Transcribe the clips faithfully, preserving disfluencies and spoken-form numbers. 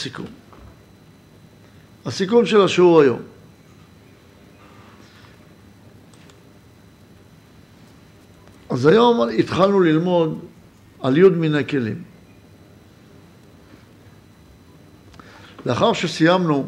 סיכום. הסיכום של השיעור היום. אז היום התחלנו ללמוד על י' מיני כלים. לאחר שסיימנו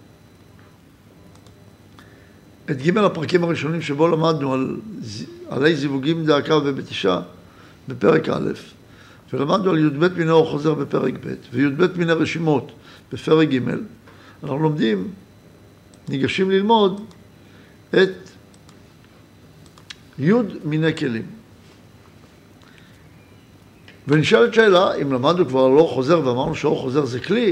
את ג' הפרקים הראשונים שבו למדנו על עלי זיווגים דאקה ובתישה בפרק א', ולמדנו על י"ב מיני אור חוזר בפרק ב' וי"ב מיני רשימות בפרק ג', אנחנו לומדים, ניגשים ללמוד את י' מיני כלים. ונשאלת שאלה, אם למדנו כבר על אור חוזר ואמרנו שאור חוזר זה כלי,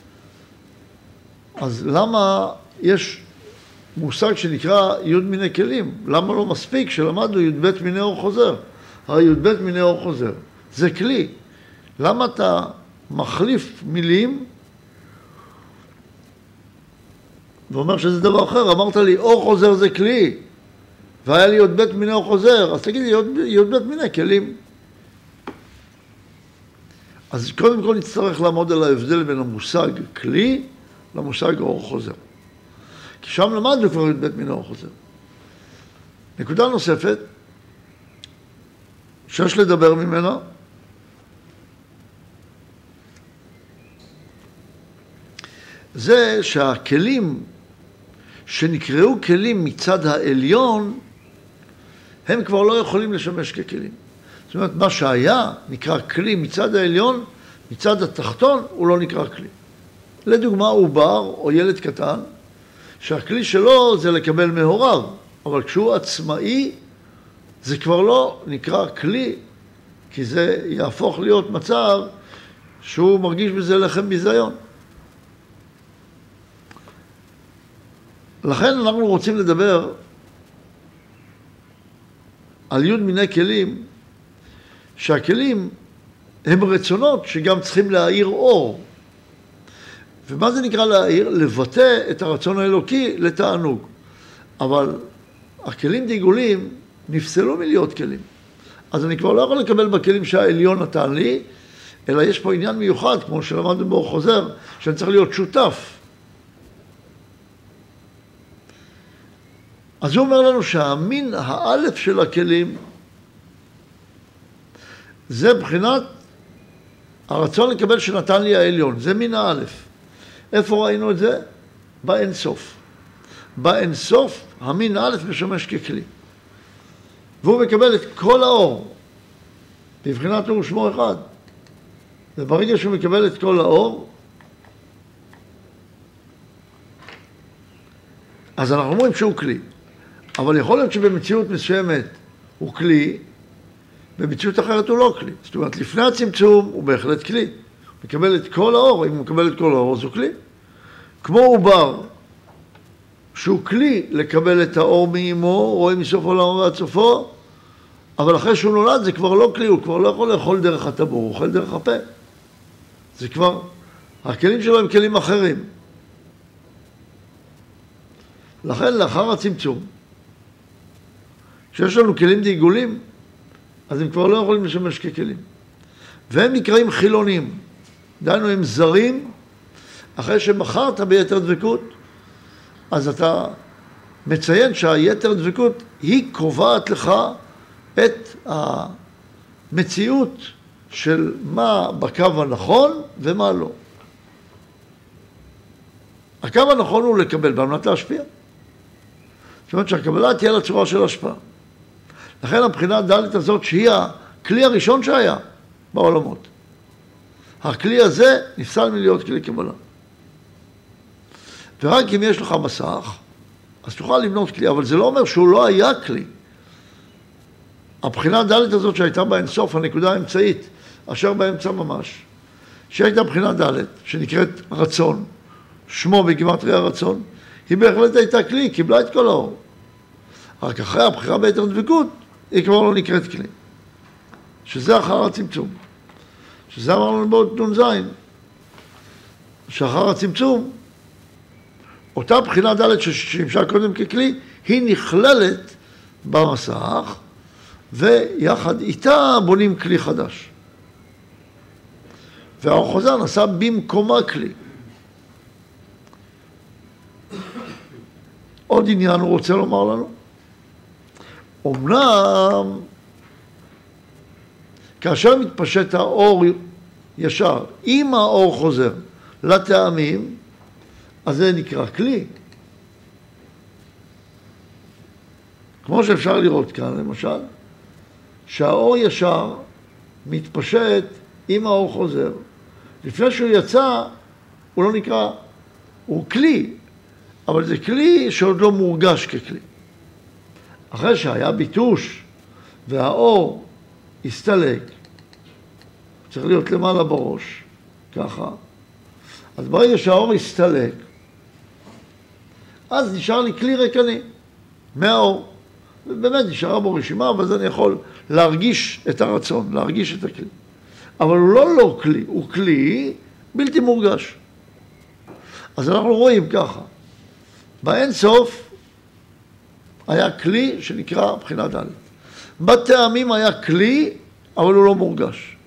אז למה יש מושג שנקרא י' מיני כלים? למה לא מספיק שלמדנו י"ב מיני אור חוזר? הרי י"ב מיני אור חוזר זה כלי. למה אתה מחליף מילים ואומר שזה דבר אחר? אמרת לי אור חוזר זה כלי והיה לי י"ב מיני אור חוזר, אז תגידי י"ב מיני כלים. אז קודם כל נצטרך לעמוד על ההבדל בין המושג כלי למושג אור חוזר. כי שם למדנו כבר י"ב מיני אור חוזר. נקודה נוספת שיש לדבר ממנה, זה שהכלים שנקראו כלים מצד העליון, הם כבר לא יכולים לשמש ככלים. זאת אומרת, מה שהיה נקרא כלי מצד העליון, מצד התחתון הוא לא נקרא כלי. לדוגמה, עובר או ילד קטן, שהכלי שלו זה לקבל מהוריו, אבל כשהוא עצמאי, זה כבר לא נקרא כלי, כי זה יהפוך להיות מצב שהוא מרגיש בזה לחם ביזיון. לכן אנחנו רוצים לדבר על י' מיני כלים, שהכלים הם רצונות שגם צריכים להאיר אור. ומה זה נקרא להאיר? לבטא את הרצון האלוקי לתענוג. אבל הכלים דגולים נפסלו מלהיות כלים. אז אני כבר לא יכול לקבל בכלים שהעליון נתן לי, אלא יש פה עניין מיוחד, כמו שלמדנו באור חוזר, שאני צריך להיות שותף. אז הוא אומר לנו שהמין האלף של הכלים, זה בחינת הרצון לקבל שנתן לי העליון, זה מין האלף. איפה ראינו את זה? באין סוף. באין סוף המין האלף משמש ככלי. והוא מקבל את כל האור, בבחינת אור שמו אחד. וברגע שהוא מקבל את כל האור, אז אנחנו אומרים שהוא כלי. אבל יכול להיות שבמציאות מסוימת הוא כלי, במציאות אחרת הוא לא כלי. זאת אומרת, לפני הצמצום הוא בהחלט כלי. הוא מקבל את כל האור, אם הוא מקבל את כל האור, אז הוא כלי. כמו עובר, שהוא כלי לקבל את האור מאמו, רואה מסוף עולמו ועד סופו, אבל אחרי שהוא נולד זה כבר לא כלי, הוא כבר לא יכול לאכול דרך הטבור, הוא אוכל דרך הפה. זה כבר, הכלים שלו הם כלים אחרים. לכן לאחר הצמצום, כשיש לנו כלים דגולים, אז הם כבר לא יכולים לשמש ככלים. והם נקראים חילונים. דהיינו, הם זרים, אחרי שמכרת ביתר דבקות, אז אתה מציין שהיתר דבקות היא קובעת לך את המציאות של מה בקו הנכון ומה לא. הקו הנכון הוא לקבל במנת להשפיע. זאת אומרת שהקבלה תהיה לצורה של השפעה. לכן הבחינה הדלת הזאת שהיא הכלי הראשון שהיה בעולמות. הכלי הזה נפסל מלהיות כלי קבלה. ורק אם יש לך מסך, אז תוכל לבנות כלי, אבל זה לא אומר שהוא לא היה כלי. הבחינה הדלת הזאת שהייתה באינסוף, הנקודה האמצעית, אשר באמצע ממש, שהייתה בחינה דלת, שנקראת רצון, שמו בגימטריה רצון, היא בהחלט הייתה כלי, קיבלה את כל האור. רק אחרי הבחירה ביתר דבקות, היא כבר לא נקראת כלי. שזה אחר הצמצום. שזה אמרנו בעוד נון זין. שאחר הצמצום, אותה בחינה ד' ששימשה קודם ככלי, היא נכללת במסך, ויחד איתה בונים כלי חדש. והאור חוזר נעשה במקומה כלי. עוד עניין הוא רוצה לומר לנו. אמנם, כאשר מתפשט האור ישר, אם האור חוזר לטעמים, אז זה נקרא כלי. כמו שאפשר לראות כאן, למשל, שהאור ישר מתפשט אם האור חוזר. לפני שהוא יצא, הוא לא נקרא, הוא כלי, אבל זה כלי שעוד לא מורגש ככלי. אחרי שהיה ביטוש והאור הסתלק, צריך להיות למעלה בראש, ככה. אז ברגע שהאור הסתלק, אז נשאר לי כלי ריקני מהאור. ובאמת נשארה בו רשימה, ואז אני יכול להרגיש את הרצון, להרגיש את הכלי. אבל הוא לא לא כלי, הוא כלי בלתי מורגש. אז אנחנו רואים ככה, באין סוף היה כלי שנקרא בחינה ד'. בטעמים היה כלי, אבל הוא לא מורגש.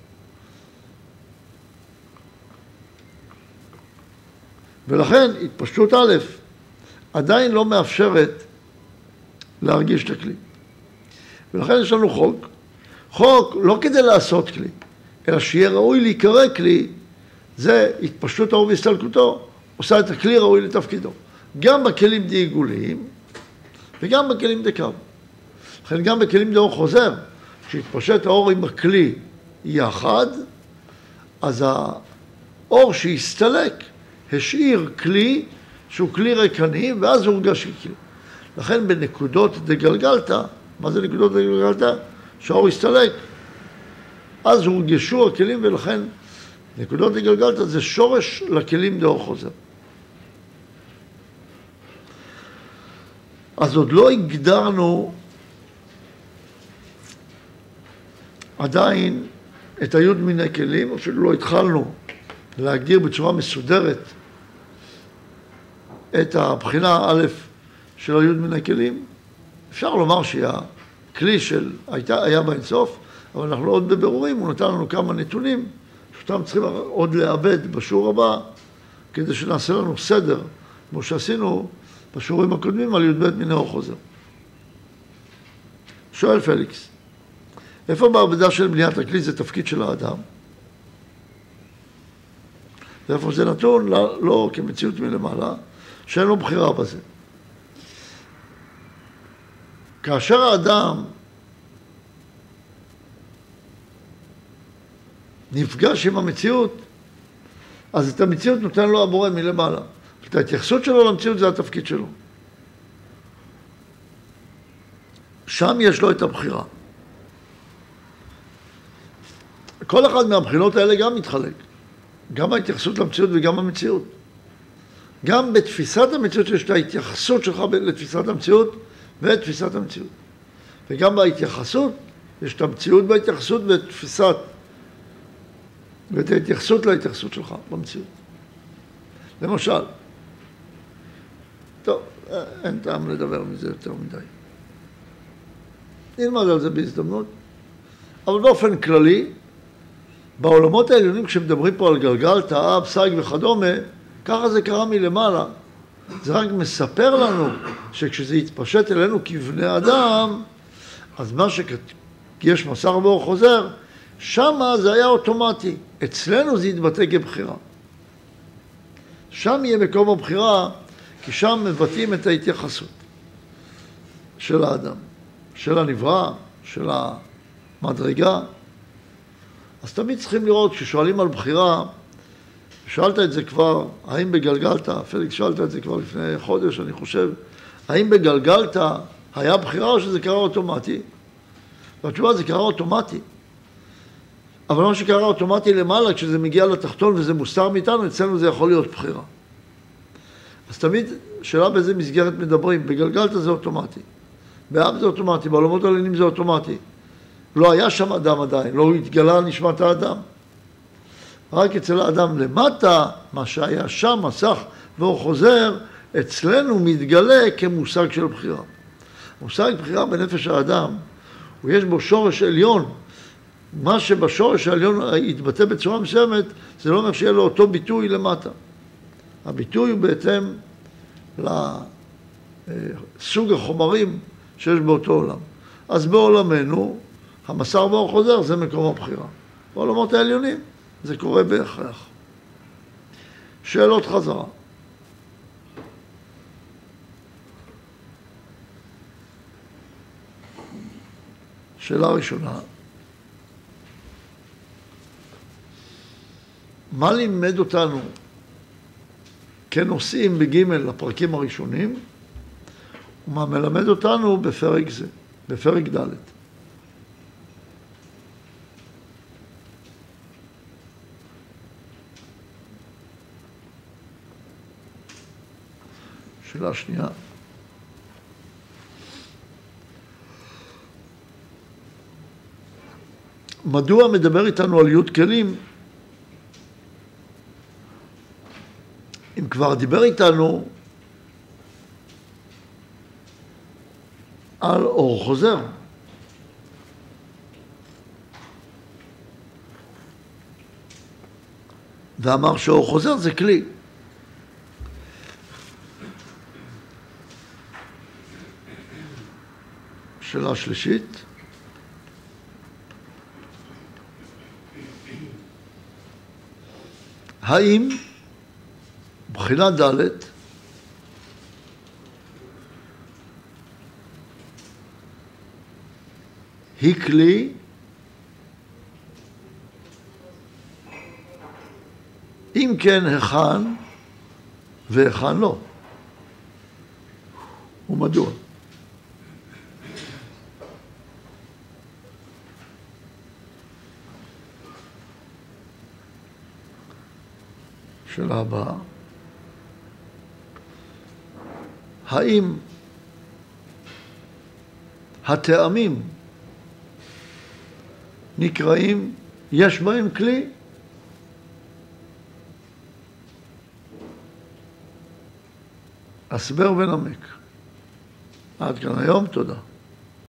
ולכן התפשטות א' עדיין לא מאפשרת להרגיש את הכלי. ולכן יש לנו חוק. חוק לא כדי לעשות כלי, אלא שיהיה ראוי להיקרא כלי, זה התפשטות האור והסתלקותו, עושה את הכלי ראוי לתפקידו. גם בכלים די עיגוליים, וגם בכלים די קו. לכן גם בכלים די אור חוזר, כשהתפשט האור עם הכלי יחד, אז האור שהסתלק השאיר כלי שהוא כלי ריקני, ואז הוא הורגש ככלי. לכן בנקודות דגלגלתא, מה זה נקודות דגלגלתא? שהאור הסתלק, אז הורגשו הכלים, ולכן נקודות דגלגלתא זה שורש לכלים דאור חוזר. אז עוד לא הגדרנו עדיין את היוד מיני כלים, אפילו לא התחלנו להגדיר בצורה מסודרת את הבחינה א' של היוד מיני כלים. אפשר לומר שהכלי של הייתה, היה באינסוף, אבל אנחנו לא עוד בבירורים, הוא נתן לנו כמה נתונים, שאותם צריכים עוד לעבד בשיעור הבא, כדי שנעשה לנו סדר, כמו שעשינו בשיעורים הקודמים על י"ב מיני אור חוזר. שואל פליקס, איפה בעבודה של בניית הכלי זה תפקיד של האדם? ואיפה זה נתון? לא, לא כמציאות מלמעלה, שאין לו בחירה בזה. כאשר האדם נפגש עם המציאות, אז את המציאות נותן לו הבורא מלמעלה. את ההתייחסות שלו למציאות זה התפקיד שלו. שם יש לו את הבחירה. כל אחד מהבחינות האלה גם מתחלק. גם ההתייחסות למציאות וגם המציאות. גם בתפיסת המציאות יש את ההתייחסות שלך לתפיסת המציאות ואת תפיסת המציאות. וגם בהתייחסות יש את המציאות בהתייחסות ואת תפיסת ואת ההתייחסות להתייחסות שלך במציאות. למשל, טוב, אין טעם לדבר מזה יותר מדי. נלמד על זה בהזדמנות. אבל באופן כללי, בעולמות העליונים כשמדברים פה על גלגלתא, פסאי וכדומה, ככה זה קרה מלמעלה. זה רק מספר לנו שכשזה יתפשט אלינו כבני אדם, אז מה שיש מסך ואור חוזר, שמה זה היה אוטומטי. אצלנו זה יתבטא כבחירה. שם יהיה מקום הבחירה, כי שם מבטאים את ההתייחסות של האדם, של הנברא, של המדרגה. אז תמיד צריכים לראות, כששואלים על בחירה, שאלת את זה כבר, האם בגלגלתא, פליקס שאלת את זה כבר לפני חודש, אני חושב, האם בגלגלתא היה בחירה או שזה קרה אוטומטי? והתשובה זה קרה אוטומטי. אבל מה שקרה אוטומטי למעלה, כשזה מגיע לתחתון וזה מוסתר מאיתנו, אצלנו זה יכול להיות בחירה. אז תמיד שאלה באיזה מסגרת מדברים, בגלגלתא זה אוטומטי, באב זה אוטומטי, בעולמות העליונים זה אוטומטי. לא היה שם אדם עדיין, לא התגלה נשמת האדם. רק אצל האדם למטה, מה שהיה שם, מסך ואור חוזר, אצלנו מתגלה כמושג של בחירה. מושג בחירה בנפש האדם, ויש בו שורש עליון. מה שבשורש העליון יתבטא בצורה מסוימת, זה לא אומר שיהיה לו אותו ביטוי למטה. הביטוי הוא בהתאם סוג החומרים שיש באותו עולם. אז בעולמנו, המסר והאור חוזר זה מקום הבחירה. בעולמות העליונים זה קורה בהכרח. שאלות חזרה. שאלה ראשונה, מה לימד אותנו כנושאים בג' לפרקים הראשונים, ומה מלמד אותנו בפרק זה, בפרק ד'. שאלה שנייה. מדוע מדבר איתנו על י' כלים? אם כבר דיבר איתנו על אור חוזר. ואמר שאור חוזר זה כלי. שאלה שלישית. האם בחינה ד' היא כלי אם כן היכן והיכן לא? ומדוע? שאלה הבאה. האם הטעמים נקראים, יש בהם כלי? הסבר ונמק. עד כאן היום, תודה.